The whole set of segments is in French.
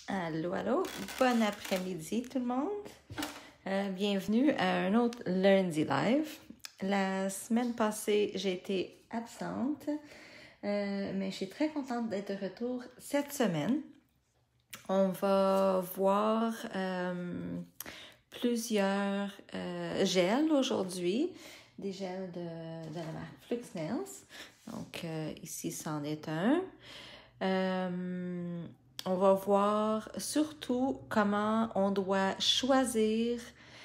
Allô, allô. Bon après-midi tout le monde. Bienvenue à un autre lundi live. La semaine passée, j'ai été absente, mais je suis très contente d'être de retour cette semaine. On va voir plusieurs gels aujourd'hui, des gels de la marque Flux Nails. Donc ici, c'en est un. On va voir surtout comment on doit choisir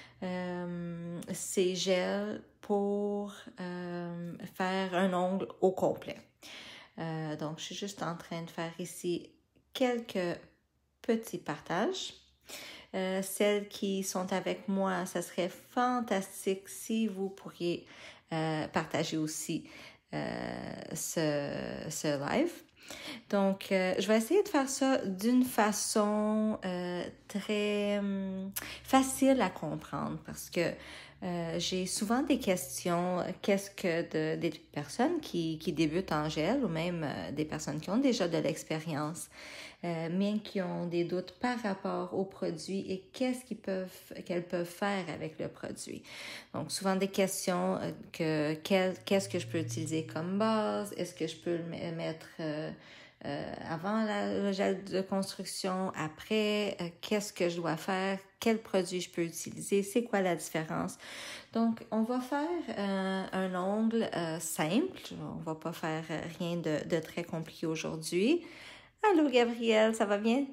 ces gels pour faire un ongle au complet. Donc, je suis juste en train de faire ici quelques petits partages. Celles qui sont avec moi, ça serait fantastique si vous pourriez partager aussi ce live. Donc, je vais essayer de faire ça d'une façon très facile à comprendre parce que j'ai souvent des questions, qu'est-ce que des personnes qui débutent en gel ou même des personnes qui ont déjà de l'expérience, mais qui ont des doutes par rapport au produit et qu'elles peuvent faire avec le produit. Donc, souvent des questions qu'est-ce que je peux utiliser comme base? Est-ce que je peux le mettre avant le gel de construction, après, qu'est-ce que je dois faire, quel produit je peux utiliser, c'est quoi la différence. Donc, on va faire un ongle simple, on va pas faire rien de très compliqué aujourd'hui. Allô Gabrielle, ça va bien?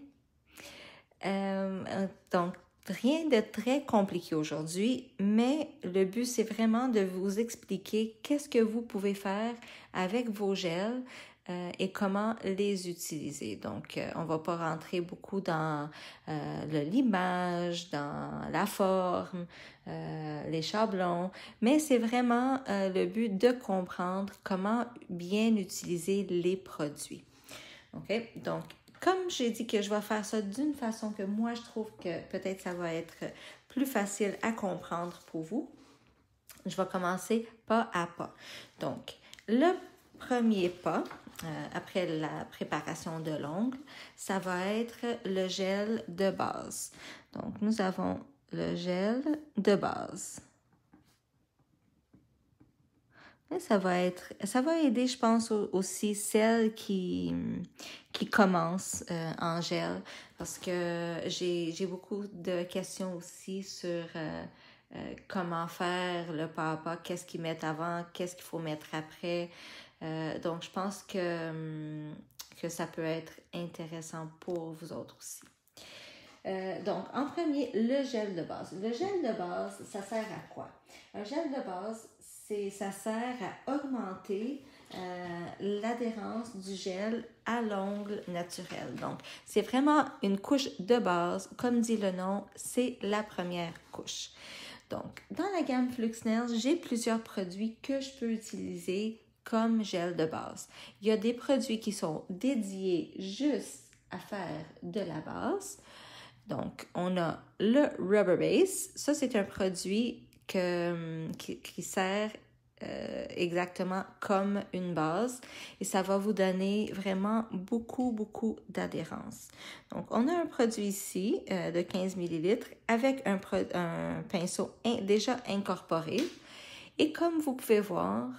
Donc, rien de très compliqué aujourd'hui, mais le but, c'est vraiment de vous expliquer qu'est-ce que vous pouvez faire avec vos gels et comment les utiliser. Donc, on va pas rentrer beaucoup dans le limage, dans la forme, les chablons, mais c'est vraiment le but de comprendre comment bien utiliser les produits. OK? Donc, comme j'ai dit que je vais faire ça d'une façon que moi, je trouve que peut-être ça va être plus facile à comprendre pour vous, je vais commencer pas à pas. Donc, le premier pas, après la préparation de l'ongle, ça va être le gel de base. Donc, nous avons le gel de base. Et ça va aider, je pense, aussi celles qui commencent en gel, parce que j'ai beaucoup de questions aussi sur comment faire le pas à pas, qu'est-ce qu'ils mettent avant, qu'est-ce qu'il faut mettre après. Donc, je pense que ça peut être intéressant pour vous autres aussi. Donc, en premier, le gel de base. Le gel de base, ça sert à quoi? Un gel de base, ça sert à augmenter l'adhérence du gel à l'ongle naturel. Donc, c'est vraiment une couche de base. Comme dit le nom, c'est la première couche. Donc, dans la gamme Flux Nails, j'ai plusieurs produits que je peux utiliser comme gel de base. Il y a des produits qui sont dédiés juste à faire de la base. Donc, on a le Rubber Base. Ça, c'est un produit qui sert exactement comme une base et ça va vous donner vraiment beaucoup, beaucoup d'adhérence. Donc, on a un produit ici de 15 ml avec un pinceau déjà incorporé. Et comme vous pouvez voir,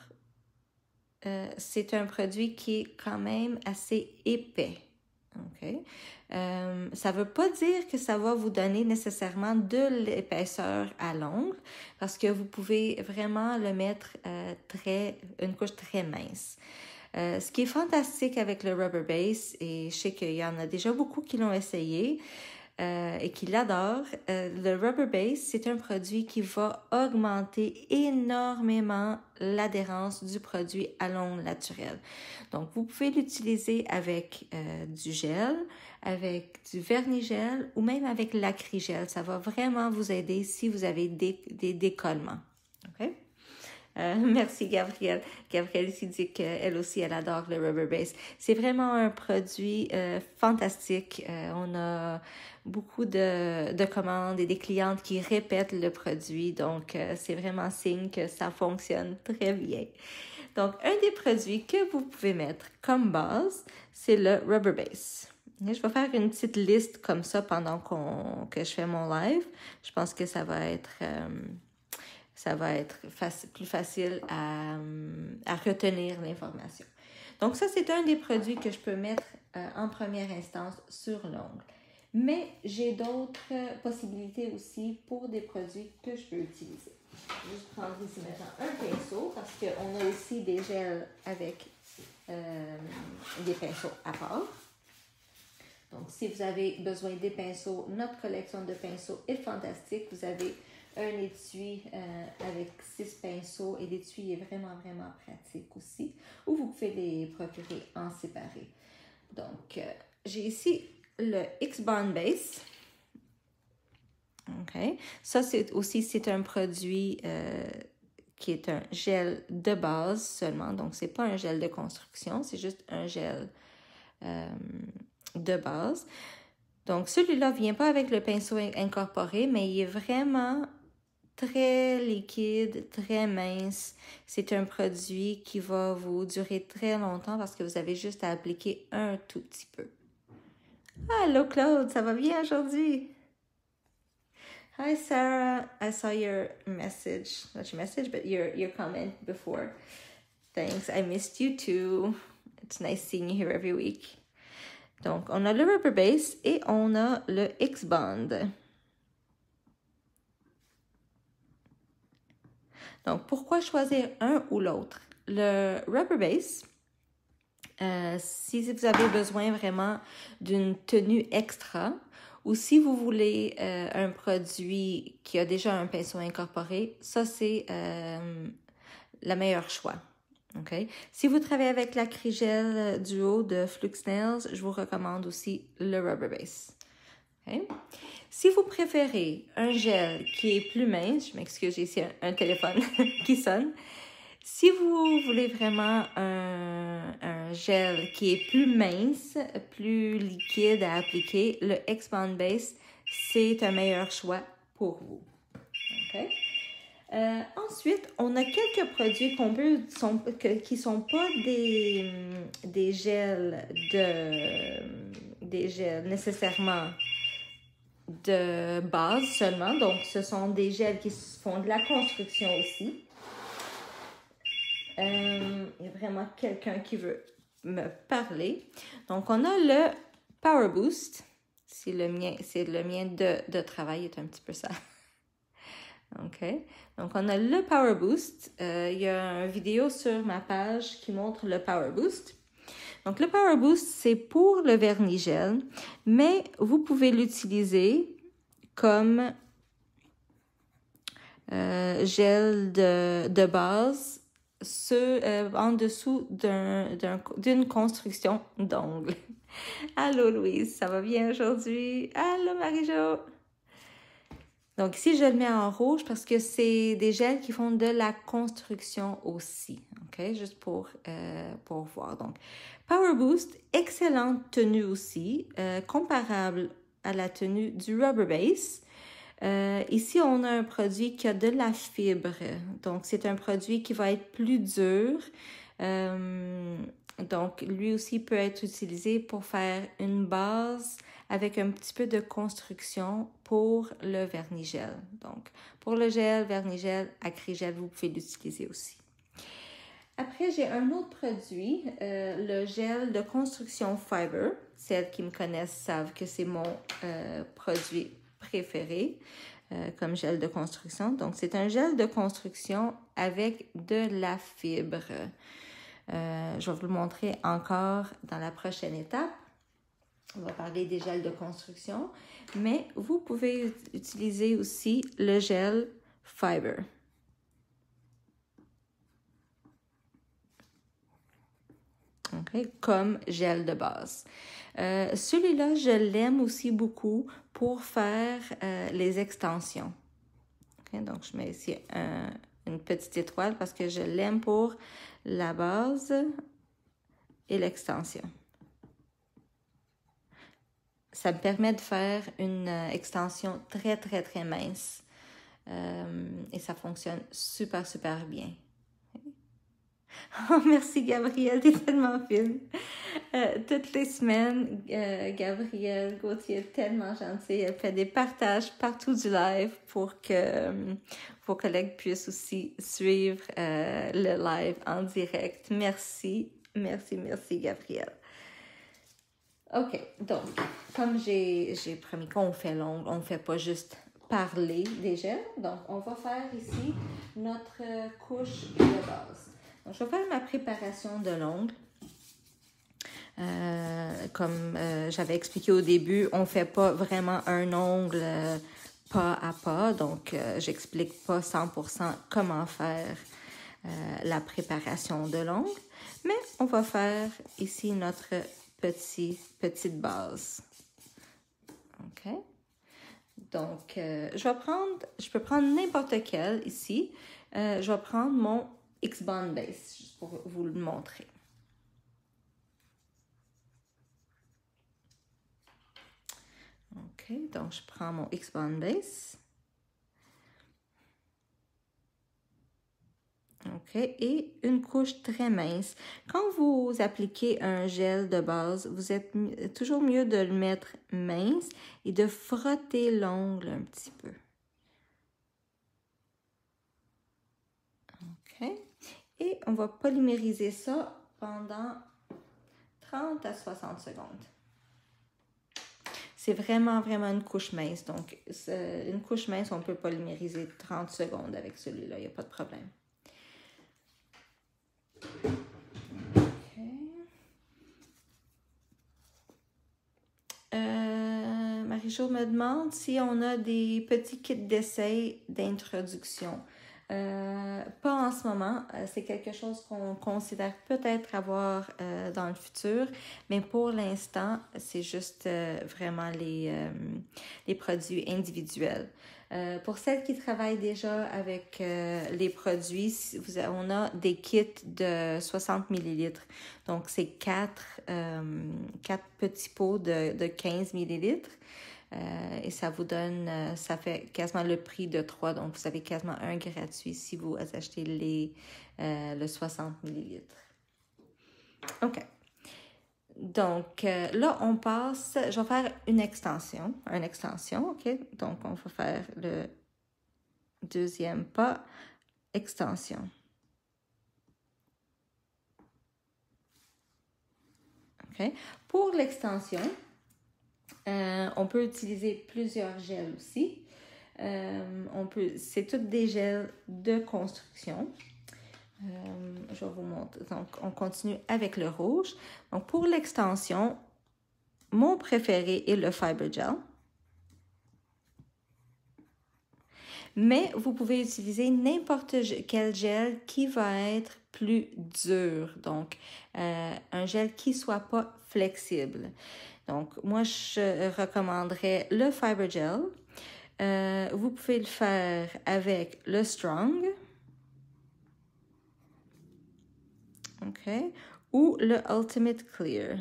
c'est un produit qui est quand même assez épais. OK? Ça ne veut pas dire que ça va vous donner nécessairement de l'épaisseur à l'ongle parce que vous pouvez vraiment le mettre une couche très mince. Ce qui est fantastique avec le Rubber Base, et je sais qu'il y en a déjà beaucoup qui l'ont essayé et qui l'adorent, le Rubber Base, c'est un produit qui va augmenter énormément l'adhérence du produit à l'ongle naturel. Donc, vous pouvez l'utiliser avec du gel, avec du vernis-gel ou même avec l'acrygel. Ça va vraiment vous aider si vous avez des décollements. OK? Merci Gabrielle. Gabrielle ici dit qu'elle aussi, elle adore le Rubber Base. C'est vraiment un produit fantastique. On a beaucoup de commandes et des clientes qui répètent le produit. Donc, c'est vraiment signe que ça fonctionne très bien. Donc, un des produits que vous pouvez mettre comme base, c'est le Rubber Base. Je vais faire une petite liste comme ça pendant que je fais mon live. Je pense que ça va être plus facile à retenir l'information. Donc ça, c'est un des produits que je peux mettre en première instance sur l'ongle. Mais j'ai d'autres possibilités aussi pour des produits que je peux utiliser. Je vais juste prendre ici maintenant un pinceau parce qu'on a aussi des gels avec des pinceaux à part. Donc, si vous avez besoin des pinceaux, notre collection de pinceaux est fantastique. Vous avez un étui avec 6 pinceaux et l'étui est vraiment, vraiment pratique aussi. Ou vous pouvez les procurer en séparé. Donc, j'ai ici le X-Bond Base. OK. Ça, c'est un produit qui est un gel de base seulement. Donc, c'est pas un gel de construction, c'est juste un gel de base. Donc, celui-là ne vient pas avec le pinceau incorporé, mais il est vraiment très liquide, très mince. C'est un produit qui va vous durer très longtemps parce que vous avez juste à appliquer un tout petit peu. Allô Claude, ça va bien aujourd'hui? Hi Sarah, I saw your message, not your message, but your comment before. Thanks, I missed you too. It's nice seeing you here every week. Donc, on a le Rubber Base et on a le X-Bond. Donc, pourquoi choisir un ou l'autre? Le Rubber Base, si vous avez besoin vraiment d'une tenue extra ou si vous voulez un produit qui a déjà un pinceau incorporé, ça c'est le meilleur choix. Okay? Si vous travaillez avec l'acrygel duo de Flux Nails, je vous recommande aussi le Rubber Base. Okay? Si vous préférez un gel qui est plus mince, je m'excuse, j'ai ici un téléphone qui sonne. Si vous voulez vraiment un gel qui est plus mince, plus liquide à appliquer, le X-Bond Base, c'est un meilleur choix pour vous. Okay? Ensuite, on a quelques produits qui ne sont pas des gels nécessairement de base seulement. Donc, ce sont des gels qui font de la construction aussi. Il y a vraiment quelqu'un qui veut me parler. Donc, on a le Power Boost. C'est le mien de travail, est un petit peu ça. OK. Donc, on a le Power Boost. Il y a une vidéo sur ma page qui montre le Power Boost. Donc, le Power Boost, c'est pour le vernis gel, mais vous pouvez l'utiliser comme gel de base en dessous d'une construction d'ongles. Allô, Louise, ça va bien aujourd'hui? Allô, Marie-Jo! Donc ici, je le mets en rouge parce que c'est des gels qui font de la construction aussi. OK? Juste pour voir. Donc, Power Boost, excellente tenue aussi, comparable à la tenue du Rubber Base. Ici, on a un produit qui a de la fibre. Donc, c'est un produit qui va être plus dur. Donc, lui aussi peut être utilisé pour faire une base avec un petit peu de construction pour le vernis gel. Donc, pour le gel, vernis gel, acrygel, vous pouvez l'utiliser aussi. Après, j'ai un autre produit, le gel de construction Fiber. Celles qui me connaissent savent que c'est mon produit préféré comme gel de construction. Donc, c'est un gel de construction avec de la fibre. Je vais vous le montrer encore dans la prochaine étape. On va parler des gels de construction, mais vous pouvez utiliser aussi le gel Fiber. Okay, comme gel de base. Celui-là, je l'aime aussi beaucoup pour faire les extensions. Okay, donc, je mets ici une petite étoile parce que je l'aime pour la base et l'extension. Ça me permet de faire une extension très, très, très mince. Et ça fonctionne super, super bien. Oh, merci Gabrielle, t'es tellement fine. Toutes les semaines, Gabrielle Gauthier est tellement gentille. Elle fait des partages partout du live pour que vos collègues puissent aussi suivre le live en direct. Merci, merci, merci Gabrielle. OK, donc, comme j'ai promis qu'on fait l'ongle, on ne fait pas juste parler des gels. Donc, on va faire ici notre couche de base. Donc, je vais faire ma préparation de l'ongle. Comme j'avais expliqué au début, on ne fait pas vraiment un ongle pas à pas. Donc, j'explique pas 100% comment faire la préparation de l'ongle. Mais on va faire ici notre petite base. OK? Donc, je peux prendre n'importe quel ici. Je vais prendre mon X-Bond Base, juste pour vous le montrer. OK, donc je prends mon X-Bond Base. OK, et une couche très mince. Quand vous appliquez un gel de base, vous êtes toujours mieux de le mettre mince et de frotter l'ongle un petit peu. OK, et on va polymériser ça pendant 30 à 60 secondes. C'est vraiment, vraiment une couche mince. Donc, une couche mince, on peut polymériser 30 secondes avec celui-là. Il n'y a pas de problème. Marie-Jo me demande si on a des petits kits d'essai d'introduction. Pas en ce moment. C'est quelque chose qu'on considère peut-être avoir dans le futur, mais pour l'instant, c'est juste vraiment les produits individuels. Pour celles qui travaillent déjà avec les produits, on a des kits de 60 ml. Donc, c'est 4 petits pots de 15 ml. Et ça vous donne, ça fait quasiment le prix de 3. Donc, vous avez quasiment un gratuit si vous achetez le 60 ml. OK. Donc, là, on passe, je vais faire une extension, OK? Donc, on va faire le deuxième pas, extension. OK? Pour l'extension, on peut utiliser plusieurs gels aussi. C'est toutes des gels de construction. Je vais vous montrer. Donc, on continue avec le rouge. Donc, pour l'extension, mon préféré est le Fiber Gel. Mais vous pouvez utiliser n'importe quel gel qui va être plus dur. Donc, un gel qui ne soit pas flexible. Donc, moi, je recommanderais le Fiber Gel. Vous pouvez le faire avec le Strong. OK? Ou le Ultimate Clear.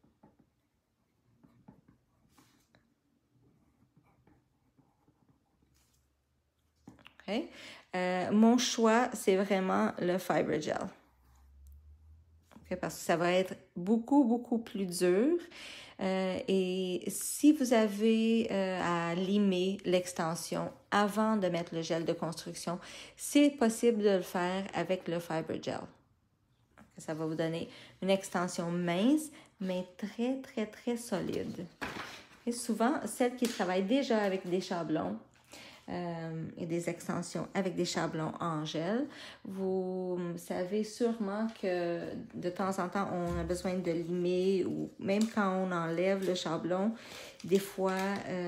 OK? Mon choix, c'est vraiment le Fiber Gel. Okay? Parce que ça va être beaucoup, beaucoup plus dur. Et si vous avez à limer l'extension avant de mettre le gel de construction, c'est possible de le faire avec le Fiber Gel. Ça va vous donner une extension mince, mais très, très, très solide. Et souvent, celles qui travaillent déjà avec des chablons et des extensions avec des chablons en gel, vous savez sûrement que de temps en temps, on a besoin de limer ou même quand on enlève le chablon, des fois,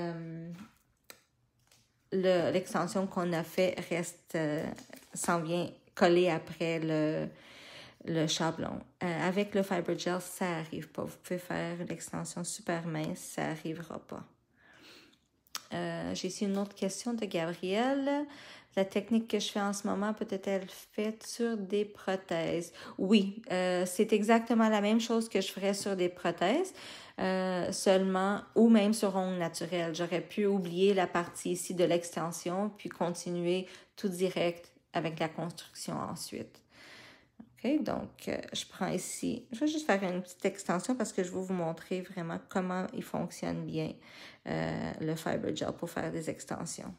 l'extension qu'on a fait s'en vient coller après le chablon. Avec le Fiber Gel, ça n'arrive pas. Vous pouvez faire l'extension super mince, ça n'arrivera pas. J'ai ici une autre question de Gabrielle. La technique que je fais en ce moment peut-être faite sur des prothèses? Oui, c'est exactement la même chose que je ferais sur des prothèses, seulement, ou même sur ongles naturels. J'aurais pu oublier la partie ici de l'extension, puis continuer tout direct avec la construction ensuite. OK, donc je prends ici, je vais juste faire une petite extension parce que je vais vous montrer vraiment comment il fonctionne bien le Fiber Gel pour faire des extensions.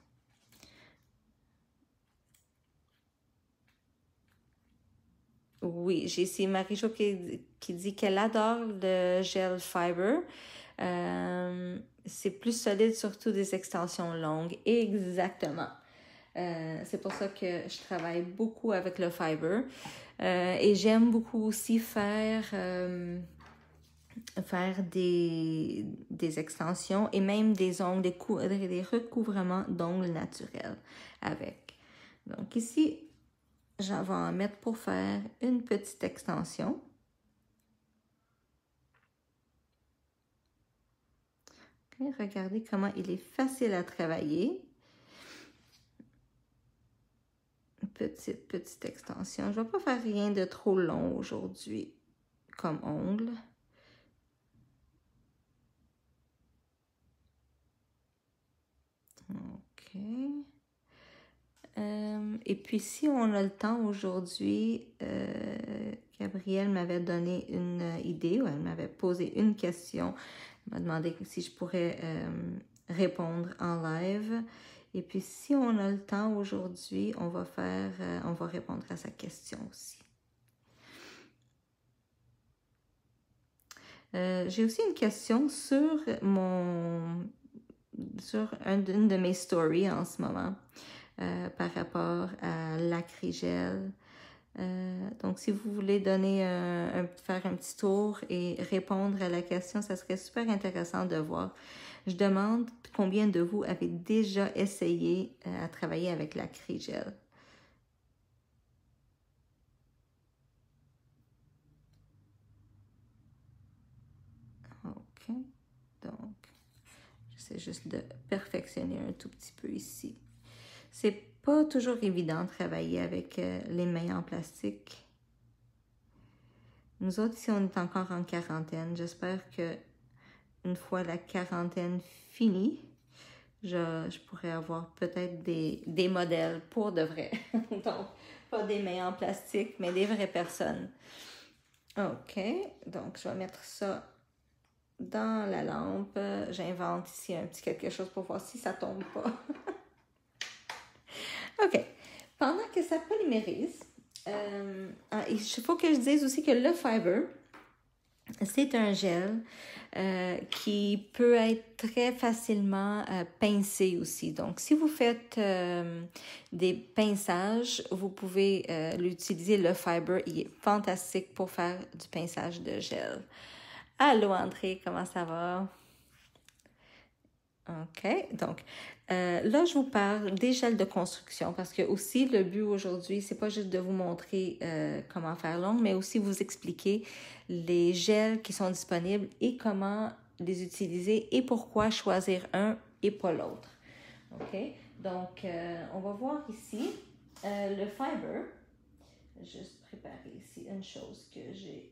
Oui, j'ai ici Marie-Jo qui dit qu'elle adore le gel Fiber. C'est plus solide, surtout des extensions longues. Exactement. C'est pour ça que je travaille beaucoup avec le Fiber. Et j'aime beaucoup aussi faire des extensions et même des ongles, des recouvrements d'ongles naturels avec. Donc ici, je vais en mettre pour faire une petite extension. Okay, regardez comment il est facile à travailler. Petite extension. Je ne vais pas faire rien de trop long aujourd'hui comme ongle. OK. Et puis, si on a le temps aujourd'hui, Gabrielle m'avait donné une idée, ou elle m'avait posé une question. Elle m'a demandé si je pourrais répondre en live. Et puis, si on a le temps aujourd'hui, on va répondre à sa question aussi. J'ai aussi une question sur une de mes stories en ce moment par rapport à l'acrygel. Donc, si vous voulez faire un petit tour et répondre à la question, ça serait super intéressant de voir. Je demande combien de vous avez déjà essayé à travailler avec l'acrygel. OK. Donc, j'essaie juste de perfectionner un tout petit peu ici. C'est pas toujours évident de travailler avec les mains en plastique. Nous autres, ici, on est encore en quarantaine. J'espère que une fois la quarantaine finie, je pourrais avoir peut-être des modèles pour de vrai. Donc, pas des mains en plastique, mais des vraies personnes. OK, donc je vais mettre ça dans la lampe. J'invente ici un petit quelque chose pour voir si ça tombe pas. OK, pendant que ça polymérise, il faut que je dise aussi que le Fiber, c'est un gel qui peut être très facilement pincé aussi. Donc, si vous faites des pinçages, vous pouvez l'utiliser. Le Fiber, il est fantastique pour faire du pinçage de gel. Allô André, comment ça va? OK, donc là, je vous parle des gels de construction parce que aussi le but aujourd'hui, c'est pas juste de vous montrer comment faire l'ongle, mais aussi vous expliquer les gels qui sont disponibles et comment les utiliser et pourquoi choisir un et pas l'autre. OK, donc on va voir ici le Fiber. Je vais juste préparer ici une chose que j'ai.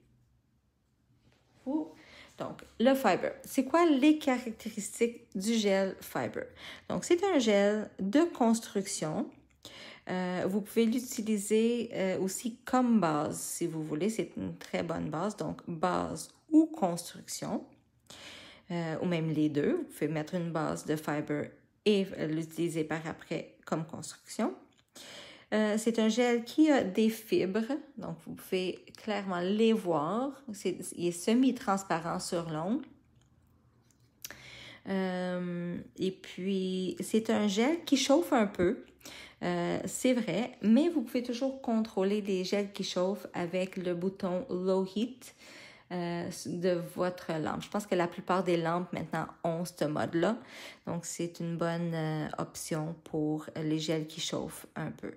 Donc, le Fiber. C'est quoi les caractéristiques du gel Fiber? Donc, c'est un gel de construction. Vous pouvez l'utiliser aussi comme base, si vous voulez. C'est une très bonne base. Donc, base ou construction, ou même les deux. Vous pouvez mettre une base de Fiber et l'utiliser par après comme construction. C'est un gel qui a des fibres, donc vous pouvez clairement les voir. Il est semi-transparent sur l'ongle. Et puis, c'est un gel qui chauffe un peu, c'est vrai, mais vous pouvez toujours contrôler les gels qui chauffent avec le bouton Low Heat de votre lampe. Je pense que la plupart des lampes maintenant ont ce mode-là. Donc, c'est une bonne option pour les gels qui chauffent un peu.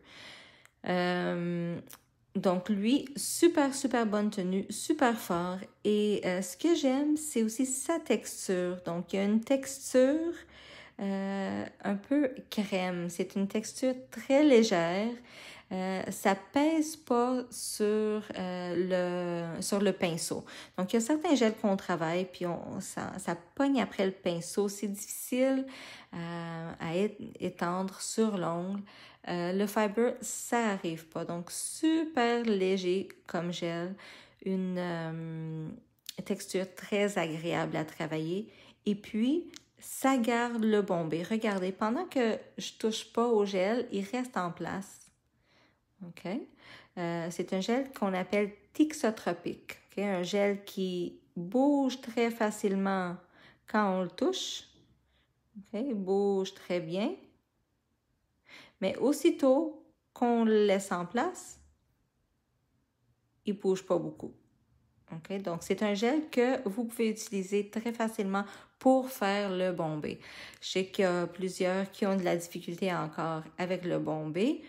Donc, lui, super bonne tenue, super fort. Et ce que j'aime, c'est aussi sa texture. Donc, il y a une texture un peu crème. C'est une texture très légère. ça pèse pas sur le pinceau. Donc, il y a certains gels qu'on travaille, puis ça pogne après le pinceau. C'est difficile à étendre sur l'ongle. Le fiber, ça arrive pas. Donc, super léger comme gel. Une texture très agréable à travailler. Et puis, ça garde le bombé. Regardez, pendant que je touche pas au gel, il reste en place. OK? C'est un gel qu'on appelle thixotropique. Okay? Un gel qui bouge très facilement quand on le touche. Okay? Il bouge très bien. Mais aussitôt qu'on le laisse en place, il ne bouge pas beaucoup. Okay? Donc, c'est un gel que vous pouvez utiliser très facilement pour faire le bombé. Je sais qu'il y a plusieurs qui ont de la difficulté encore avec le bombé.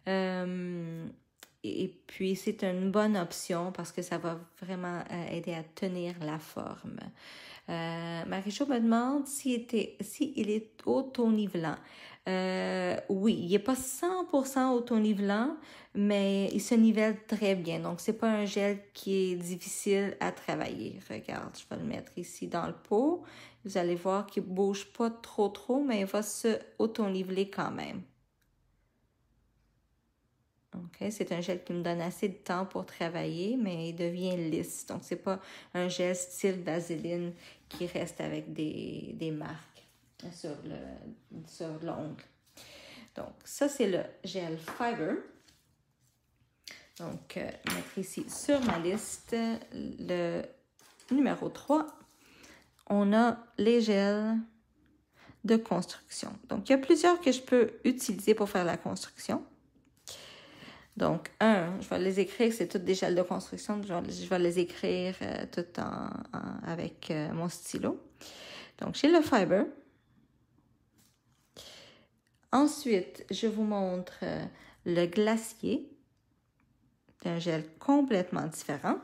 Et puis, c'est une bonne option parce que ça va vraiment aider à tenir la forme. Marie-Jo me demande s'il est auto-nivelant. Oui, il n'est pas 100% auto-nivelant, mais il se nivelle très bien. Donc, c'est pas un gel qui est difficile à travailler. Regarde, je vais le mettre ici dans le pot. Vous allez voir qu'il ne bouge pas trop, mais il va se auto-niveler quand même. Okay. C'est un gel qui me donne assez de temps pour travailler, mais il devient lisse. Donc, c'est pas un gel style vaseline qui reste avec des marques sur l'ongle. Donc, ça, c'est le gel Fiber. Donc, mettre ici sur ma liste le numéro 3. On a les gels de construction. Donc, il y a plusieurs que je peux utiliser pour faire la construction. Donc, je vais les écrire, c'est toutes des gels de construction. Je vais les écrire tout avec mon stylo. Donc, j'ai le Fiber. Ensuite, je vous montre le Glacier. C'est un gel complètement différent.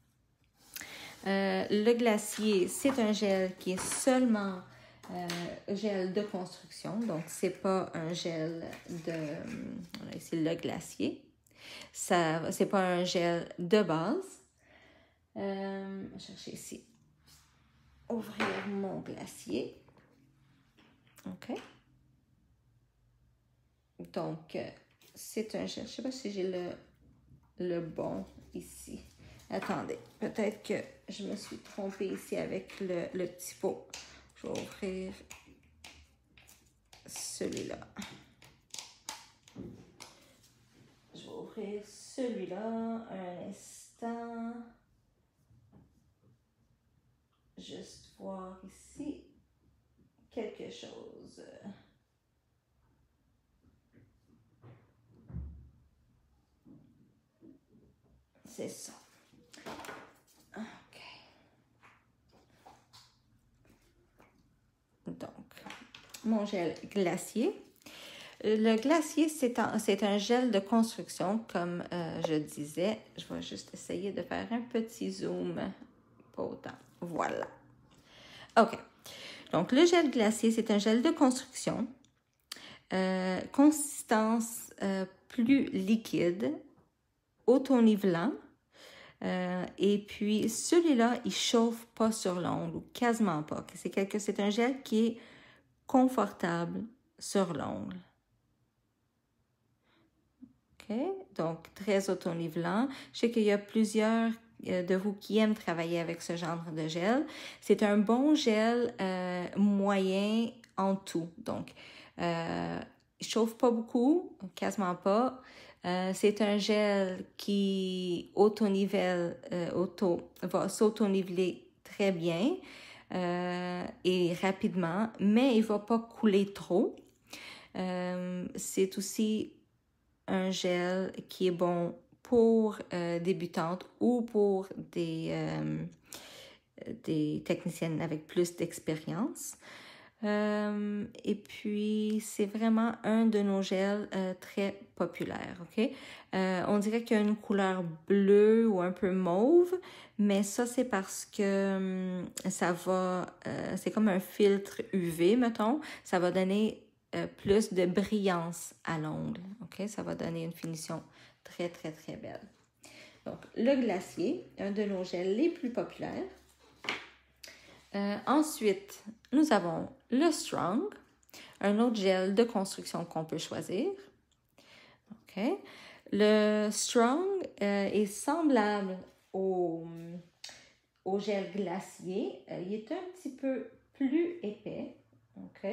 Le Glacier, c'est un gel qui est seulement gel de construction. Donc, c'est pas un gel de... Voilà, ici, le Glacier. Ça, c'est pas un gel de base. Je vais chercher ici. Ouvrir mon glacier. OK. Donc, c'est un gel. Je ne sais pas si j'ai le bon ici. Attendez, peut-être que je me suis trompée ici avec le petit pot. Je vais ouvrir celui-là. Je vais ouvrir celui-là un instant. Juste voir ici quelque chose. C'est ça. OK. Donc, mon gel glacier. Le glacier, c'est un gel de construction, comme je disais. Je vais juste essayer de faire un petit zoom. Pas autant. Voilà. OK. Donc, le gel glacier, c'est un gel de construction. Consistance plus liquide, auto-nivelant. Et puis, celui-là, il ne chauffe pas sur l'ongle, ou quasiment pas. C'est un gel qui est confortable sur l'ongle. OK? Donc, très auto-nivelant. Je sais qu'il y a plusieurs de vous qui aiment travailler avec ce genre de gel. C'est un bon gel moyen en tout. Donc, il ne chauffe pas beaucoup, quasiment pas. C'est un gel qui va s'auto-niveler très bien et rapidement, mais il ne va pas couler trop. C'est aussi un gel qui est bon pour débutantes ou pour des techniciennes avec plus d'expérience. Et puis, c'est vraiment un de nos gels très populaires, OK? On dirait qu'il y a une couleur bleue ou un peu mauve, mais ça, c'est parce que ça va... c'est comme un filtre UV, mettons. Ça va donner plus de brillance à l'ongle. OK? Ça va donner une finition très, très, très belle. Donc, le glacier, un de nos gels les plus populaires. Ensuite, nous avons le Strong, un autre gel de construction qu'on peut choisir. OK? Le Strong est semblable au gel glacier. Il est un petit peu plus épais. OK?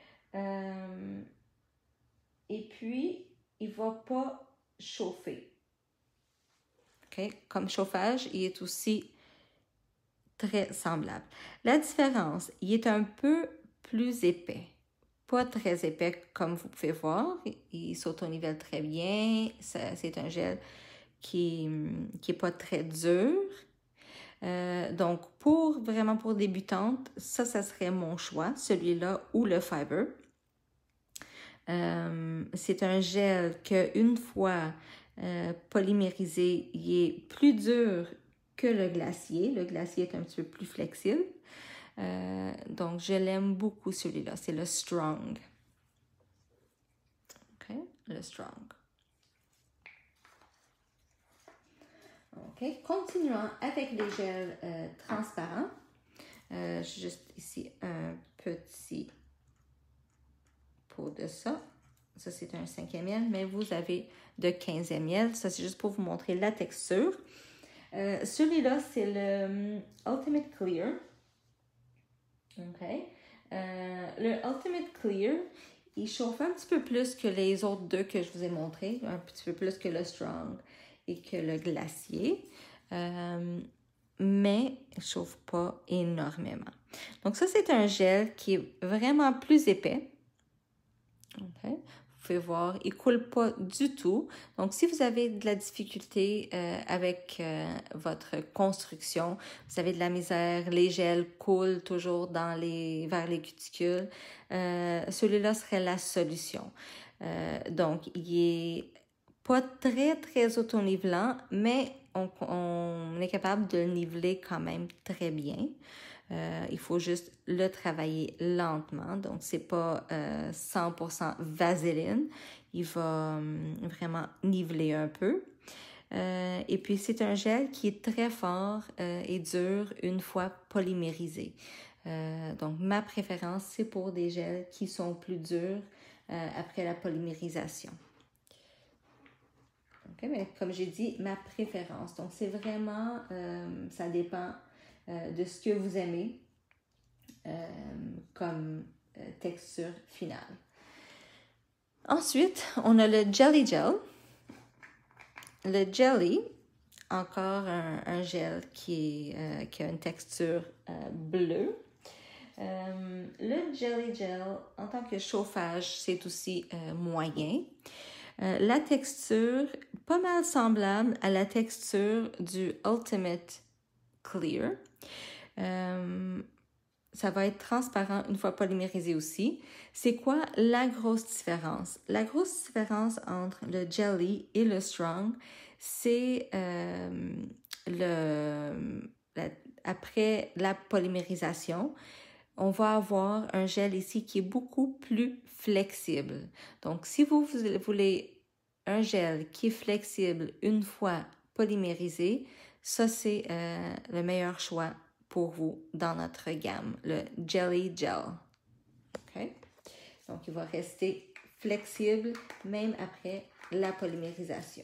Et puis, il ne va pas chauffer. OK? Comme chauffage, il est aussi très semblable. La différence, il est un peu plus épais. Pas très épais comme vous pouvez voir. Il s'auto-nivelle très bien. C'est un gel qui est pas très dur. Donc, vraiment pour débutantes, ça serait mon choix, celui-là ou le Fiber. C'est un gel qu'une fois polymérisé, il est plus dur que le glacier. Le glacier est un petit peu plus flexible. Donc, je l'aime beaucoup celui-là. C'est le Strong. OK? Le Strong. OK? Continuons avec les gels transparents. Juste ici, un petit pot de ça. Ça, c'est un 5 ml, mais vous avez de 15 ml. Ça, c'est juste pour vous montrer la texture. Celui-là, c'est le Ultimate Clear. OK. Le Ultimate Clear, il chauffe un petit peu plus que les autres deux que je vous ai montrés, un petit peu plus que le Strong et que le Glacier, mais il ne chauffe pas énormément. Donc ça, c'est un gel qui est vraiment plus épais. Okay. Vous pouvez voir, il ne coule pas du tout. Donc, si vous avez de la difficulté avec votre construction, vous avez de la misère, les gels coulent toujours vers les cuticules, celui-là serait la solution. Donc, il est pas très, très auto-nivelant, mais on est capable de le niveler quand même très bien. Il faut juste le travailler lentement. Donc, c'est pas 100% vaseline. Il va vraiment niveler un peu. Et puis, c'est un gel qui est très fort et dur une fois polymérisé. Donc, ma préférence, c'est pour des gels qui sont plus durs après la polymérisation. Okay, mais comme j'ai dit, ma préférence. Donc, c'est vraiment, ça dépend de ce que vous aimez comme texture finale. Ensuite, on a le Jelly Gel. Le Jelly, encore un gel qui a une texture bleue. Le Jelly Gel, en tant que chauffage, c'est aussi moyen. La texture, pas mal semblable à la texture du Ultimate Clear. Ça va être transparent une fois polymérisé aussi. C'est quoi la grosse différence? La grosse différence entre le Jelly et le Strong, c'est après la polymérisation, on va avoir un gel ici qui est beaucoup plus flexible. Donc, si vous voulez un gel qui est flexible une fois polymérisé, ça, c'est le meilleur choix pour vous dans notre gamme, le Jelly Gel. OK? Donc, il va rester flexible même après la polymérisation.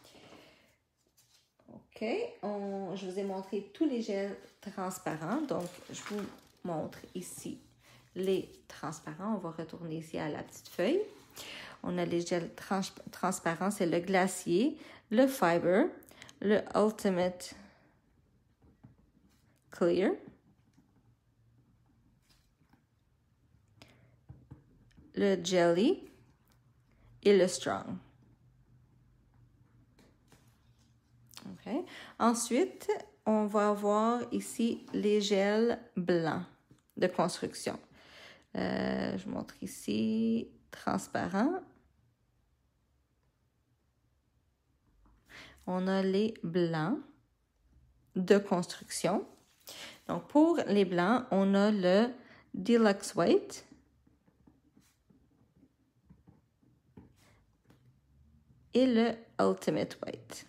OK? Je vous ai montré tous les gels transparents. Donc, je vous montre ici les transparents. On va retourner ici à la petite feuille. On a les gels transparents, c'est le Glacier, le Fiber, le Ultimate Clear, le Jelly et le Strong. Okay. Ensuite, on va avoir ici les gels blancs de construction. Je vous montre ici, transparent. On a les blancs de construction. Donc, pour les blancs, on a le Deluxe White, et le Ultimate White.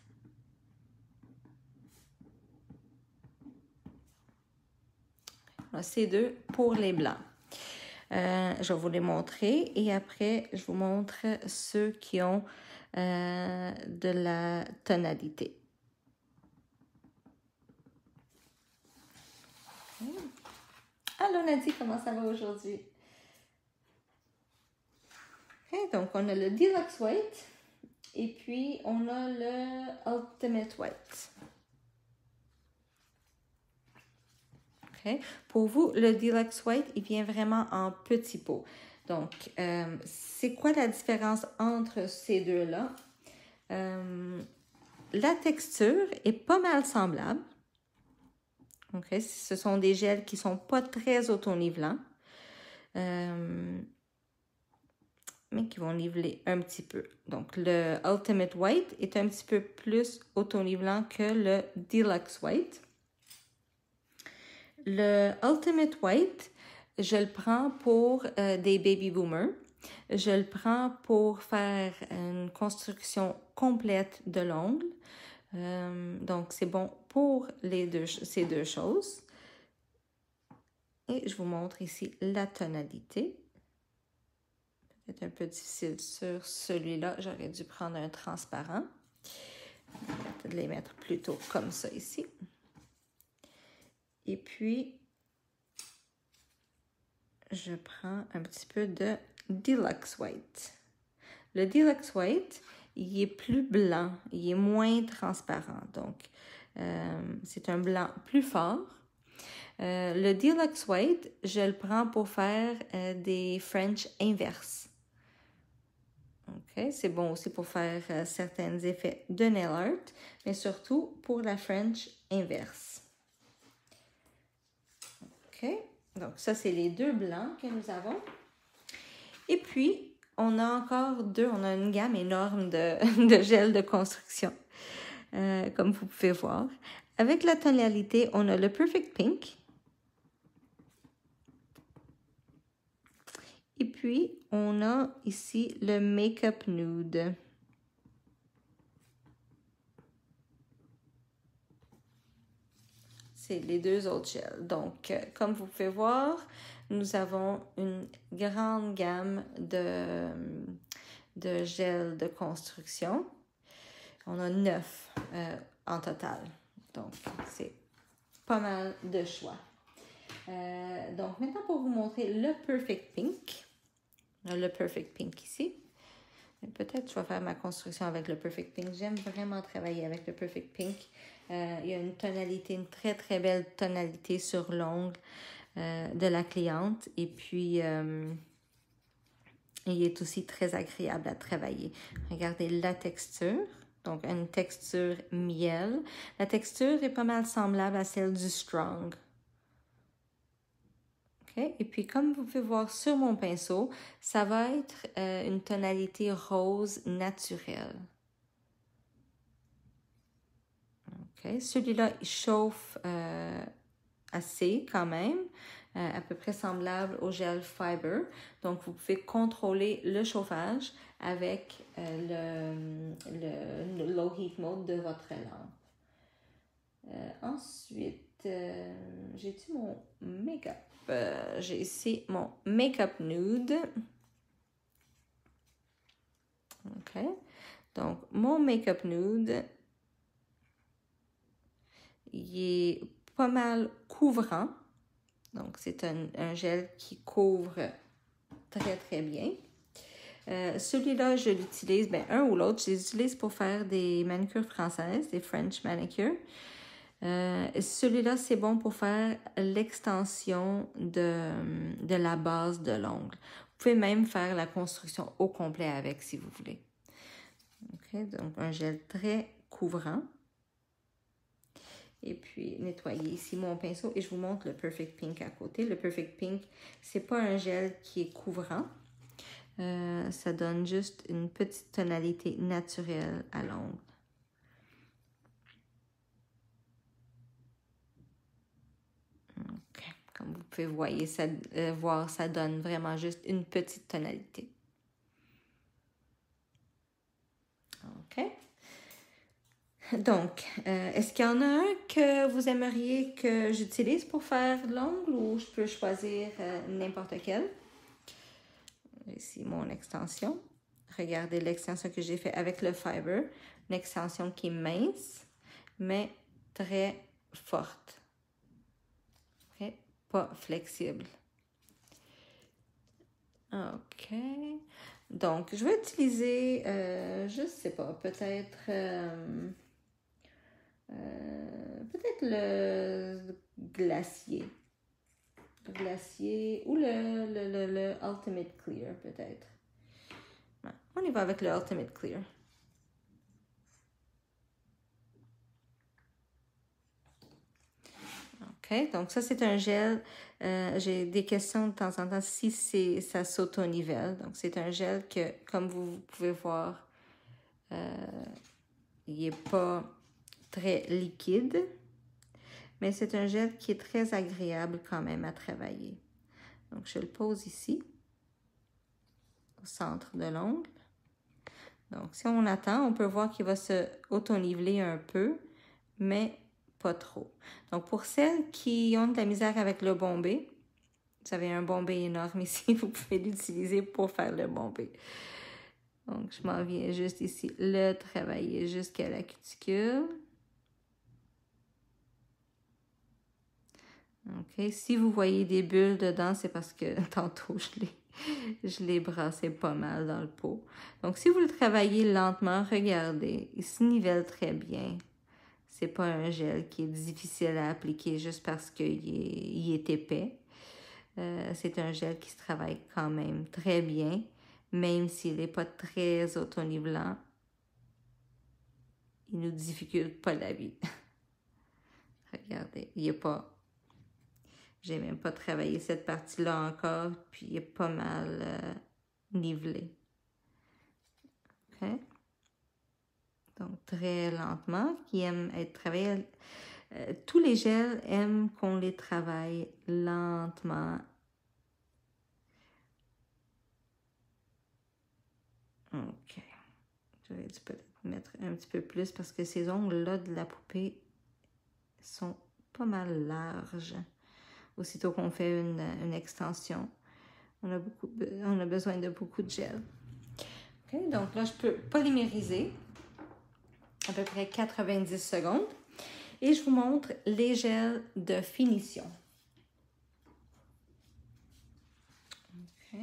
Voilà, ces deux pour les blancs. Je vais vous les montrer et après, je vous montre ceux qui ont de la tonalité. Allô Nadie, comment ça va aujourd'hui? Okay, donc, on a le Deluxe White et puis on a le Ultimate White. Okay. Pour vous, le Deluxe White, il vient vraiment en petit pot. Donc, c'est quoi la différence entre ces deux-là? La texture est pas mal semblable. Okay. Ce sont des gels qui sont pas très auto-nivelants, mais qui vont niveler un petit peu. Donc, le Ultimate White est un petit peu plus auto-nivelant que le Deluxe White. Le Ultimate White, je le prends pour des baby boomers. Je le prends pour faire une construction complète de l'ongle. Donc, c'est bon pour ces deux choses. Et je vous montre ici la tonalité. Peut-être un peu difficile sur celui-là. J'aurais dû prendre un transparent. Je vais peut-être les mettre plutôt comme ça ici. Et puis, je prends un petit peu de Deluxe White. Le Deluxe White, il est plus blanc, il est moins transparent. Donc, c'est un blanc plus fort. Le Deluxe White, je le prends pour faire des French inverses. Okay. C'est bon aussi pour faire certains effets de nail art, mais surtout pour la French inverse. OK. Donc, ça, c'est les deux blancs que nous avons. Et puis, on a encore on a une gamme énorme de gel de construction, comme vous pouvez voir. Avec la tonalité, on a le Perfect Pink. Et puis, on a ici le Makeup Nude. C'est les deux autres gels. Donc, comme vous pouvez voir, nous avons une grande gamme de gels de construction. On a 9 en total. Donc, c'est pas mal de choix. Donc, maintenant, pour vous montrer le Perfect Pink. Le Perfect Pink ici. Peut-être je vais faire ma construction avec le Perfect Pink. J'aime vraiment travailler avec le Perfect Pink. Il y a une tonalité, une très, très belle tonalité sur l'ongle de la cliente. Et puis, il est aussi très agréable à travailler. Regardez la texture. Donc, une texture miel. La texture est pas mal semblable à celle du Strong. Okay. Et puis, comme vous pouvez voir sur mon pinceau, ça va être une tonalité rose naturelle. Okay. Celui-là, il chauffe assez quand même, à peu près semblable au gel Fiber. Donc, vous pouvez contrôler le chauffage avec le Low Heat Mode de votre lampe. Ensuite, j'ai-tu mon make-up? J'ai ici mon Makeup Nude. OK. Donc, mon Makeup Nude, il est pas mal couvrant. Donc, c'est un gel qui couvre très, très bien. Celui-là, je l'utilise, un ou l'autre, je les utilise pour faire des manicures françaises, des French manicures. Celui-là, c'est bon pour faire l'extension de la base de l'ongle. Vous pouvez même faire la construction au complet avec si vous voulez. Okay, donc, un gel très couvrant. Et puis, nettoyer ici mon pinceau et je vous montre le Perfect Pink à côté. Le Perfect Pink, c'est pas un gel qui est couvrant. Ça donne juste une petite tonalité naturelle à l'ongle. Okay. Comme vous pouvez voir, ça donne vraiment juste une petite tonalité. OK. Donc, est-ce qu'il y en a un que vous aimeriez que j'utilise pour faire l'ongle ou je peux choisir n'importe quel? Ici, mon extension. Regardez l'extension que j'ai fait avec le fiber. Une extension qui est mince, mais très forte. OK? Pas flexible. OK. Donc, je vais utiliser, je sais pas, peut-être le glacier. Le glacier ou le Ultimate Clear, peut-être. Ouais, on y va avec le Ultimate Clear. OK, donc ça, c'est un gel. J'ai des questions de temps en temps si ça s'auto-nivelle. Donc, c'est un gel que, comme vous pouvez voir, il n'est pas très liquide, mais c'est un gel qui est très agréable quand même à travailler. Donc, je le pose ici, au centre de l'ongle. Donc, si on attend, on peut voir qu'il va se auto-niveler un peu, mais pas trop. Donc, pour celles qui ont de la misère avec le bombé, vous avez un bombé énorme ici, vous pouvez l'utiliser pour faire le bombé. Donc, je m'en viens juste ici, le travailler jusqu'à la cuticule. OK, si vous voyez des bulles dedans, c'est parce que tantôt, je l'ai brassé pas mal dans le pot. Donc, si vous le travaillez lentement, regardez, il se nivelle très bien. C'est pas un gel qui est difficile à appliquer juste parce qu'il est épais. C'est un gel qui se travaille quand même très bien, même s'il n'est pas très auto-nivelant. Il ne nous difficulte pas la vie. Regardez, il n'est pas... J'ai même pas travaillé cette partie-là encore, puis il est pas mal nivelé. OK? Donc, très lentement, qui aime être travaillé. Tous les gels aiment qu'on les travaille lentement. OK. J'aurais dû peut-être mettre un petit peu plus parce que ces ongles-là de la poupée sont pas mal larges. Aussitôt qu'on fait une extension, on a besoin de beaucoup de gel. OK, donc là, je peux polymériser à peu près 90 secondes et je vous montre les gels de finition. OK.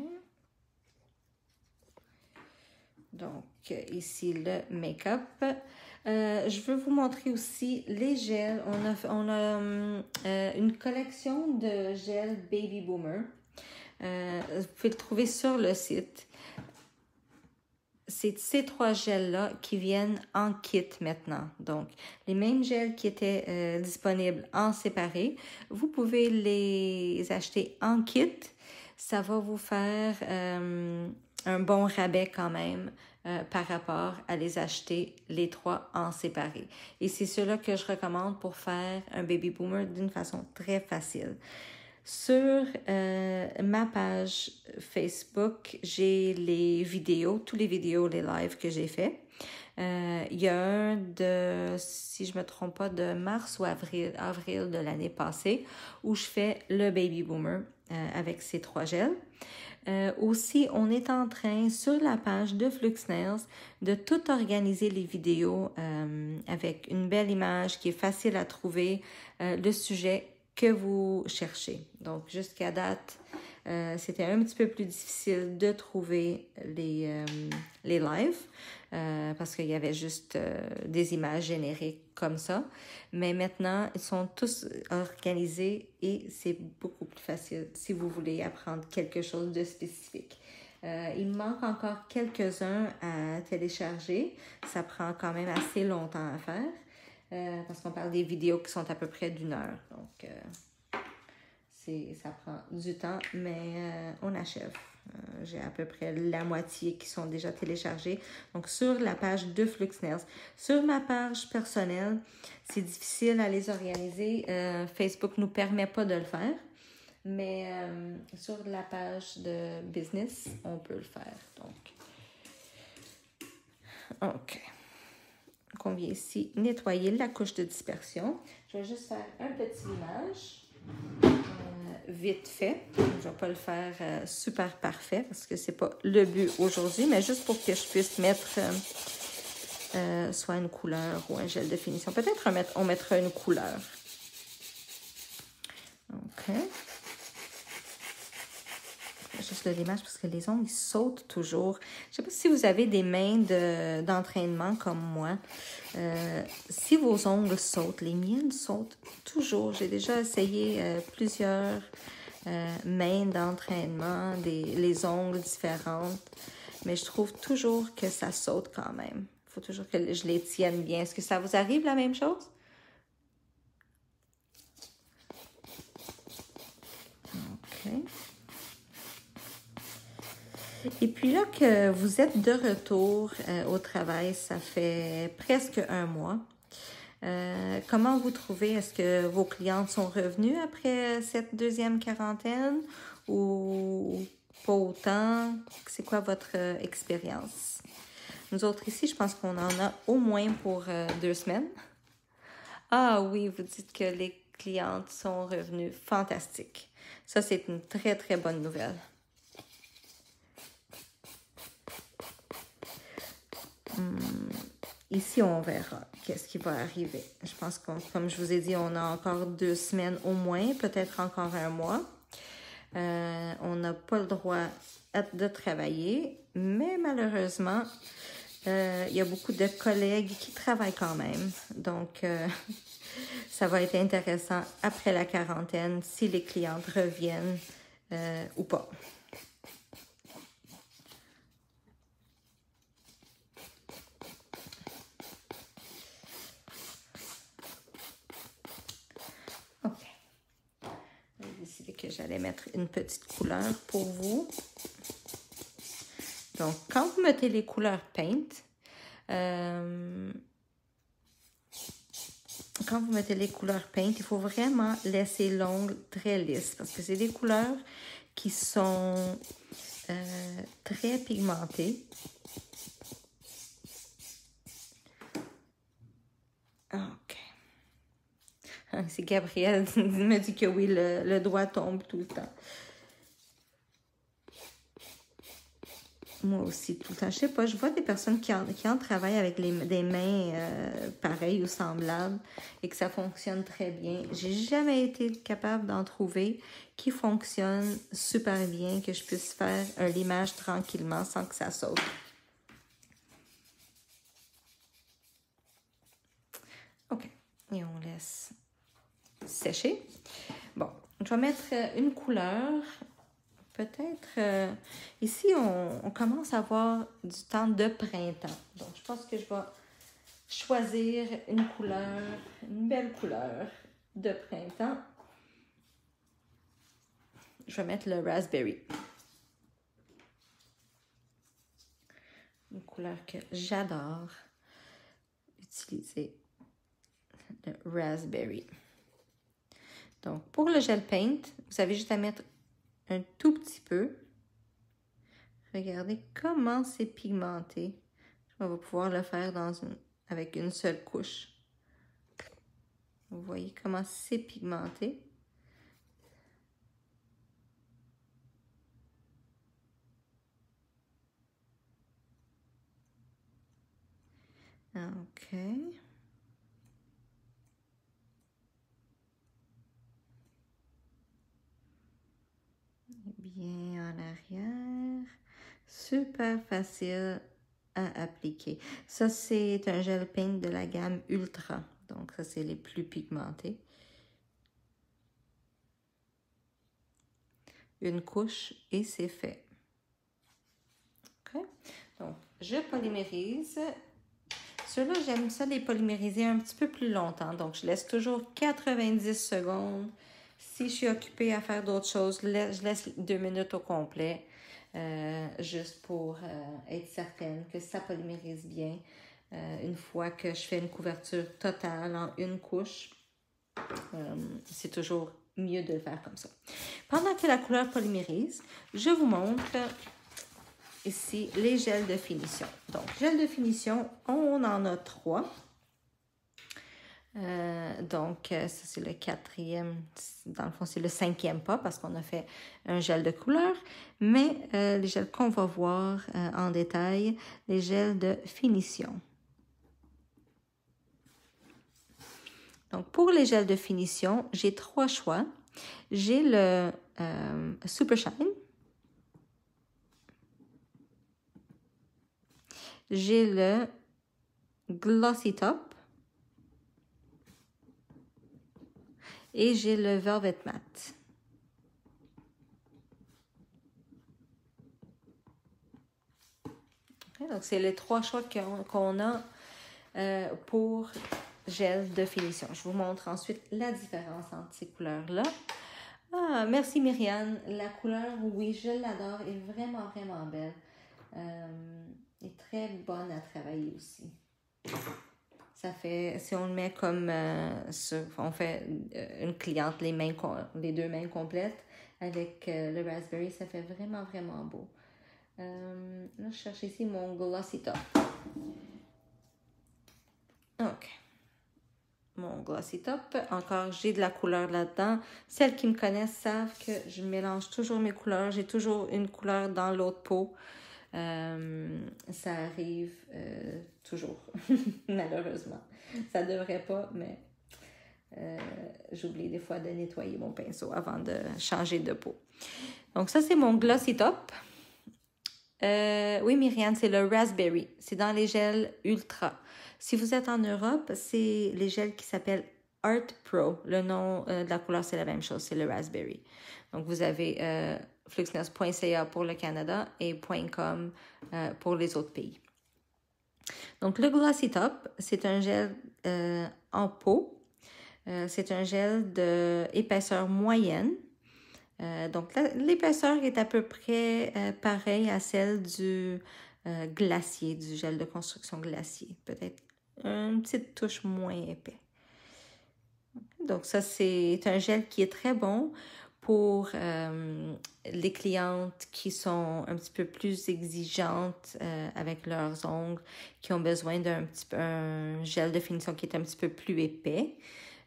Donc, ici, le make-up. Je veux vous montrer aussi les gels. On a une collection de gels Baby Boomer. Vous pouvez le trouver sur le site. C'est ces 3 gels-là qui viennent en kit maintenant. Donc, les mêmes gels qui étaient disponibles en séparé, vous pouvez les acheter en kit. Ça va vous faire un bon rabais quand même par rapport à les acheter les 3 en séparé. Et c'est ceux-là que je recommande pour faire un baby boomer d'une façon très facile. Sur ma page Facebook, j'ai les vidéos, tous les vidéos, les lives que j'ai fait. Il y a un de, si je me trompe pas, de mars ou avril de l'année passée, où je fais le Baby Boomer avec ces 3 gels. Aussi, on est en train, sur la page de FluxNails, de tout organiser les vidéos avec une belle image qui est facile à trouver, le sujet que vous cherchez. Donc, jusqu'à date, c'était un petit peu plus difficile de trouver les lives parce qu'il y avait juste des images génériques comme ça. Mais maintenant, ils sont tous organisés et c'est beaucoup plus facile si vous voulez apprendre quelque chose de spécifique. Il me manque encore quelques-uns à télécharger. Ça prend quand même assez longtemps à faire. Parce qu'on parle des vidéos qui sont à peu près d'1 heure. Donc, ça prend du temps, mais on achève. J'ai à peu près la moitié qui sont déjà téléchargés. Donc, sur la page de FluxNails. Sur ma page personnelle, c'est difficile à les organiser. Facebook ne nous permet pas de le faire. Mais sur la page de business, on peut le faire. Donc, OK. Donc, on vient ici nettoyer la couche de dispersion. Je vais juste faire un petit limage. Vite fait. Je ne vais pas le faire super parfait parce que c'est pas le but aujourd'hui, mais juste pour que je puisse mettre soit une couleur ou un gel de finition. Peut-être on mettra une couleur. OK. Juste le limage parce que les ongles ils sautent toujours. Je ne sais pas si vous avez des mains d'entraînement comme moi. Si vos ongles sautent, les miennes sautent toujours. J'ai déjà essayé plusieurs mains d'entraînement, les ongles différentes, mais je trouve toujours que ça saute quand même. Il faut toujours que je les tienne bien. Est-ce que ça vous arrive la même chose? OK. Et puis là que vous êtes de retour au travail, ça fait presque un mois. Comment vous trouvez? Est-ce que vos clientes sont revenues après cette deuxième quarantaine ou pas autant? C'est quoi votre expérience? Nous autres ici, je pense qu'on en a au moins pour 2 semaines. Ah oui, vous dites que les clientes sont revenues. Fantastique. Ça, c'est une très, très bonne nouvelle. Ici, on verra qu'est-ce qui va arriver. Je pense que, comme je vous ai dit, on a encore 2 semaines au moins, peut-être encore un mois. On n'a pas le droit de travailler, mais malheureusement, il y a beaucoup de collègues qui travaillent quand même. Donc, ça va être intéressant après la quarantaine si les clientes reviennent ou pas. J'ai décidé que j'allais mettre une petite couleur pour vous. Donc, quand vous mettez les couleurs Paint, il faut vraiment laisser l'ongle très lisse parce que c'est des couleurs qui sont très pigmentées. OK. C'est Gabrielle qui me dit que oui, le doigt tombe tout le temps. Moi aussi, tout le temps. Je sais pas, je vois des personnes qui en travaillent avec des mains pareilles ou semblables et que ça fonctionne très bien. J'ai jamais été capable d'en trouver qui fonctionne super bien, que je puisse faire un limage tranquillement sans que ça saute. OK. Et on laisse sécher. Bon, je vais mettre une couleur. Peut-être, ici, on commence à avoir du temps de printemps. Donc, je pense que je vais choisir une couleur, une belle couleur de printemps. Je vais mettre le raspberry. Une couleur que j'adore utiliser, le raspberry. Donc, pour le gel paint, vous avez juste à mettre un tout petit peu. Regardez comment c'est pigmenté. On va pouvoir le faire avec une seule couche. Vous voyez comment c'est pigmenté. OK. Bien en arrière. Super facile à appliquer. Ça, c'est un gel paint de la gamme Ultra. Donc, ça, c'est les plus pigmentés. Une couche et c'est fait. OK? Donc, je polymérise. Ceux-là, j'aime ça les polymériser un petit peu plus longtemps. Donc, je laisse toujours 90 secondes. Si je suis occupée à faire d'autres choses, je laisse 2 minutes au complet. Juste pour être certaine que ça polymérise bien. Une fois que je fais une couverture totale en une couche, c'est toujours mieux de le faire comme ça. Pendant que la couleur polymérise, je vous montre ici les gels de finition. Donc, gel de finition, on en a 3. Ça, c'est le 4e. Dans le fond, c'est le 5e pas parce qu'on a fait un gel de couleur. Mais les gels qu'on va voir en détail, les gels de finition. Donc, pour les gels de finition, j'ai 3 choix. J'ai le Super Shine. J'ai le Glossy Top. Et j'ai le Velvet Matte. Okay, donc, c'est les 3 choix qu'on a pour gel de finition. Je vous montre ensuite la différence entre ces couleurs-là. Ah, merci Myriane. La couleur, oui, je l'adore. Elle est vraiment, vraiment belle. Elle est très bonne à travailler aussi. Ça fait, si on le met comme on fait une cliente, les 2 mains complètes avec le raspberry, ça fait vraiment, vraiment beau. Là, je cherche ici mon Glossy Top. OK. Mon Glossy Top. Encore, j'ai de la couleur là-dedans. Celles qui me connaissent savent que je mélange toujours mes couleurs. J'ai toujours une couleur dans l'autre pot. Ça arrive toujours, malheureusement. Ça devrait pas, mais j'oublie des fois de nettoyer mon pinceau avant de changer de peau. Donc ça, c'est mon Glossy Top. Oui, Myriane, c'est le Raspberry. C'est dans les gels Ultra. Si vous êtes en Europe, c'est les gels qui s'appellent Art Pro. Le nom de la couleur, c'est la même chose, c'est le Raspberry. Donc, vous avez fluxness.ca pour le Canada et .com pour les autres pays. Donc, le Glossy Top, c'est un gel en peau. C'est un gel d'épaisseur moyenne. Donc, l'épaisseur est à peu près pareille à celle du glacier, du gel de construction glacier. Peut-être une petite touche moins épais. Donc, ça, c'est un gel qui est très bon pour les clientes qui sont un petit peu plus exigeantes avec leurs ongles, qui ont besoin un gel de finition qui est un petit peu plus épais.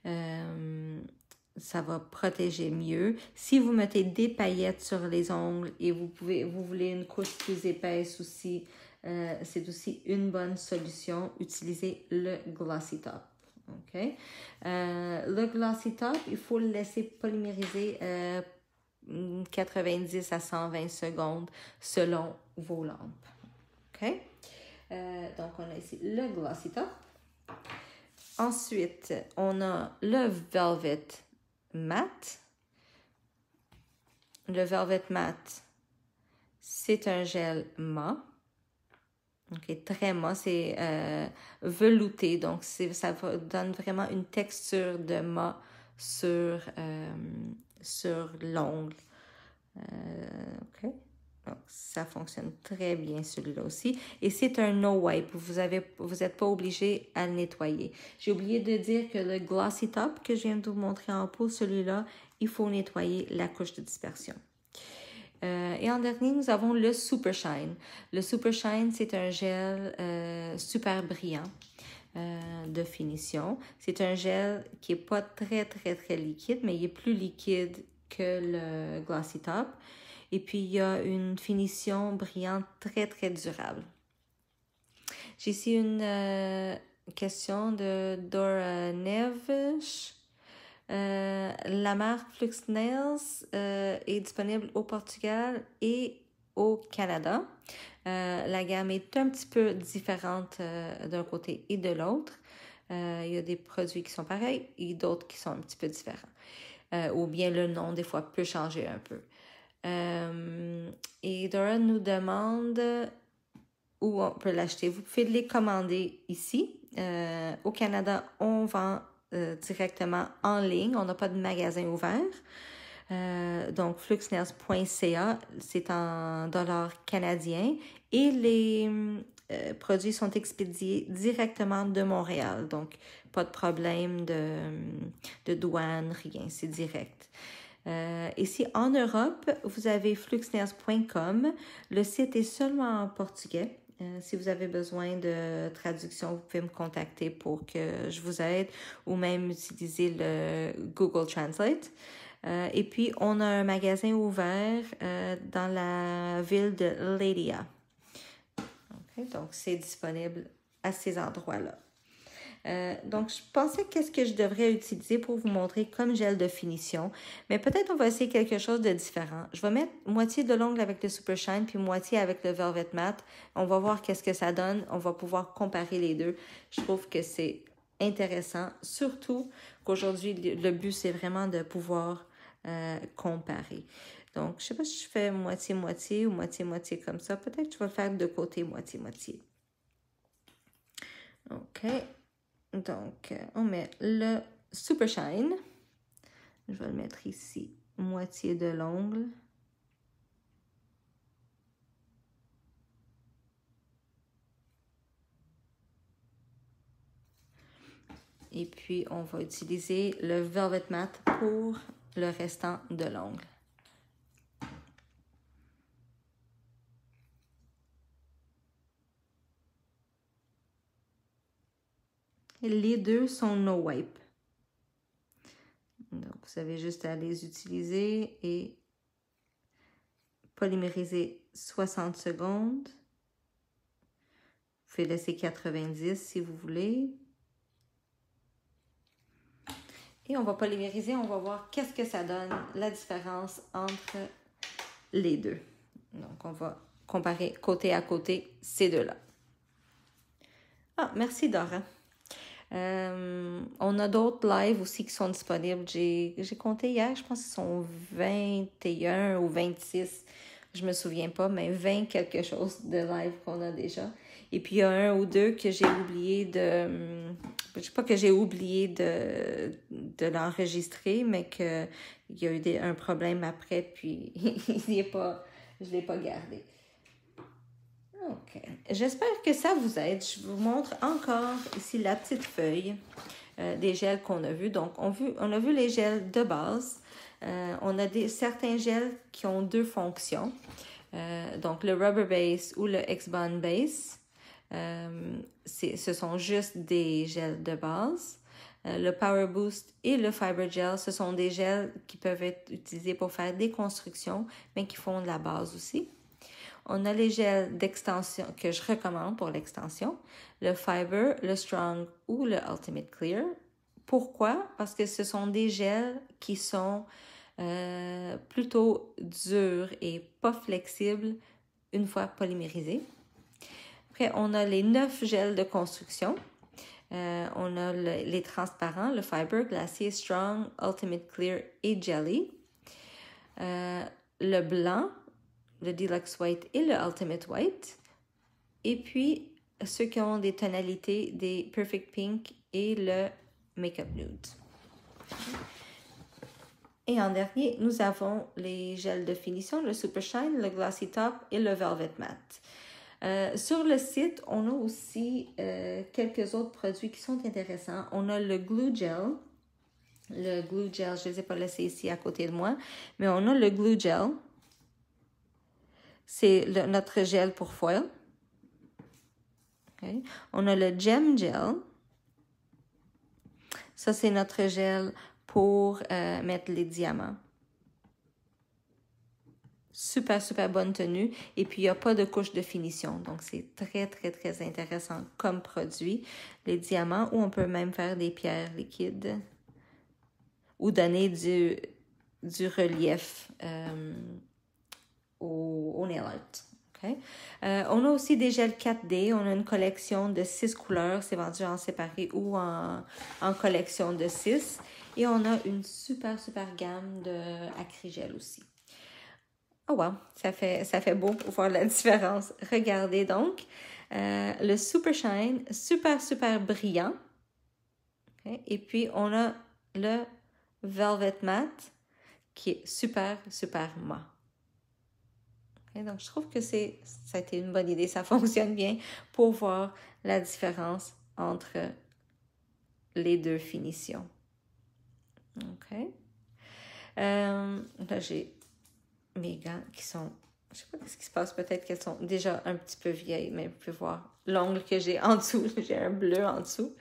Ça va protéger mieux. Si vous mettez des paillettes sur les ongles et vous voulez une couche plus épaisse aussi, c'est aussi une bonne solution. Utilisez le Glossy Top. OK? Le Glossy Top, il faut le laisser polymériser 90 à 120 secondes selon vos lampes. OK? Donc, on a ici le Glossy Top. Ensuite, on a le Velvet Matte. Le Velvet Matte, c'est un gel mat. OK, très mat, c'est velouté, donc ça donne vraiment une texture de mat sur l'ongle. OK, donc ça fonctionne très bien celui-là aussi. Et c'est un no wipe, vous n'êtes pas obligé à le nettoyer. J'ai oublié de dire que le Glossy Top que je viens de vous montrer en pot, celui-là, il faut nettoyer la couche de dispersion. Et en dernier, nous avons le Super Shine. Le Super Shine, c'est un gel super brillant de finition. C'est un gel qui n'est pas très, très, très liquide, mais il est plus liquide que le Glossy Top. Et puis, il y a une finition brillante très, très durable. J'ai ici une question de Dora Neves. La marque Flux Nails est disponible au Portugal et au Canada. La gamme est un petit peu différente d'un côté et de l'autre. Il y a des produits qui sont pareils et d'autres qui sont un petit peu différents. Ou bien le nom, des fois, peut changer un peu. Et Dora nous demande où on peut l'acheter. Vous pouvez les commander ici. Au Canada, on vend directement en ligne. On n'a pas de magasin ouvert. Donc, fluxnails.ca, c'est en dollars canadiens. Et les produits sont expédiés directement de Montréal. Donc, pas de problème de douane, rien. C'est direct. Ici, en Europe, vous avez fluxnails.com. Le site est seulement en portugais. Si vous avez besoin de traduction, vous pouvez me contacter pour que je vous aide ou même utiliser le Google Translate. Et puis, on a un magasin ouvert dans la ville de Leiria. Okay? Donc, c'est disponible à ces endroits-là. Donc, je pensais qu'est-ce que je devrais utiliser pour vous montrer comme gel de finition. Mais peut-être on va essayer quelque chose de différent. Je vais mettre moitié de l'ongle avec le Super Shine puis moitié avec le Velvet Matte. On va voir qu'est-ce que ça donne. On va pouvoir comparer les deux. Je trouve que c'est intéressant. Surtout qu'aujourd'hui, le but, c'est vraiment de pouvoir comparer. Donc, je ne sais pas si je fais moitié-moitié ou moitié-moitié comme ça. Peut-être que je vais le faire de côté moitié-moitié. OK. Donc, on met le Super Shine. Je vais le mettre ici, moitié de l'ongle. Et puis, on va utiliser le Velvet Matte pour le restant de l'ongle. Les deux sont no wipe. Donc, vous avez juste à les utiliser et polymériser 60 secondes. Vous pouvez laisser 90 si vous voulez. Et on va polymériser, on va voir qu'est-ce que ça donne, la différence entre les deux. Donc, on va comparer côté à côté ces deux-là. Ah, merci Dora. On a d'autres lives aussi qui sont disponibles. J'ai compté hier, je pense qu'ils sont 21 ou 26. Je me souviens pas, mais 20 quelque chose de live qu'on a déjà. Et puis, il y a un ou deux que j'ai oublié de... Je sais pas que j'ai oublié de l'enregistrer, mais qu'il y a eu un problème après, puis je l'ai pas gardé. OK. J'espère que ça vous aide. Je vous montre encore ici la petite feuille des gels qu'on a vus. Donc, on a vu les gels de base. On a certains gels qui ont deux fonctions. Donc, le Rubber Base ou le X-Bond Base. Ce sont juste des gels de base. Le Power Boost et le Fiber Gel, ce sont des gels qui peuvent être utilisés pour faire des constructions, mais qui font de la base aussi. On a les gels d'extension que je recommande pour l'extension, le Fiber, le Strong ou le Ultimate Clear. Pourquoi? Parce que ce sont des gels qui sont plutôt durs et pas flexibles une fois polymérisés. Après, on a les 9 gels de construction. On a les transparents, le Fiber, Glacier, Strong, Ultimate Clear et Jelly. Le blanc, le Deluxe White et le Ultimate White. Et puis, ceux qui ont des tonalités des Perfect Pink et le Makeup Nude. Et en dernier, nous avons les gels de finition, le Super Shine, le Glossy Top et le Velvet Matte. Sur le site, on a aussi quelques autres produits qui sont intéressants. On a le Glue Gel. Le Glue Gel, je ne les ai pas laissés ici à côté de moi, mais on a le Glue Gel. C'est notre gel pour foil. Okay. On a le Gem Gel. Ça, c'est notre gel pour mettre les diamants. Super, super bonne tenue. Et puis, il n'y a pas de couche de finition. Donc, c'est très, très, très intéressant comme produit. Les diamants, ou on peut même faire des pierres liquides. Ou donner du relief au nail art. Okay. On a aussi des gels 4D. On a une collection de 6 couleurs. C'est vendu en séparé ou en collection de 6. Et on a une super, super gamme d'acrygel aussi. Oh wow, ça fait beau pour voir la différence. Regardez donc. Le Super Shine, super, super brillant. Okay. Et puis, on a le Velvet Matte qui est super, super mat. Okay, donc, je trouve que ça a été une bonne idée. Ça fonctionne bien pour voir la différence entre les deux finitions. OK. Là, j'ai mes gants qui sont... Je sais pas ce qui se passe. Peut-être qu'elles sont déjà un petit peu vieilles, mais vous pouvez voir l'ongle que j'ai en dessous. J'ai un bleu en dessous.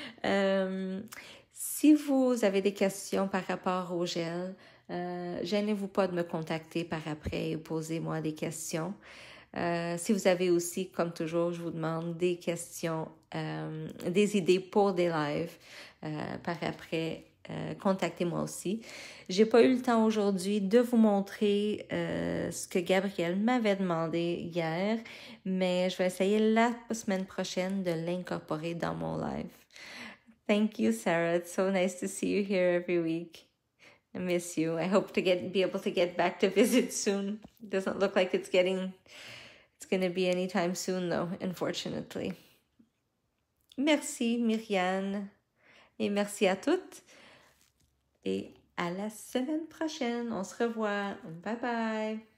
Si vous avez des questions par rapport au gel, gênez-vous pas de me contacter par après et posez-moi des questions. Si vous avez aussi, comme toujours, je vous demande des questions, des idées pour des lives par après, contactez-moi aussi. J'ai pas eu le temps aujourd'hui de vous montrer ce que Gabriel m'avait demandé hier, mais je vais essayer la semaine prochaine de l'incorporer dans mon live. Thank you, Sarah. It's so nice to see you here every week. I miss you. I hope to be able to get back to visit soon. It doesn't look like it's going to be anytime soon, though, unfortunately. Merci, Myriane. Et merci à toutes. Et à la semaine prochaine. On se revoit. Bye bye.